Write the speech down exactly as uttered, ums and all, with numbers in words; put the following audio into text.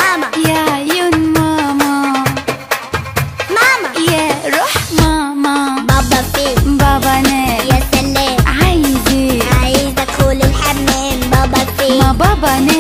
ماما يا عيون ماما. ماما يا روح ماما. بابا فين؟ بابا نام. يا سلام. عايز ايه؟ عايزة ادخل الحمام. بابا فين؟ ما بابا نام.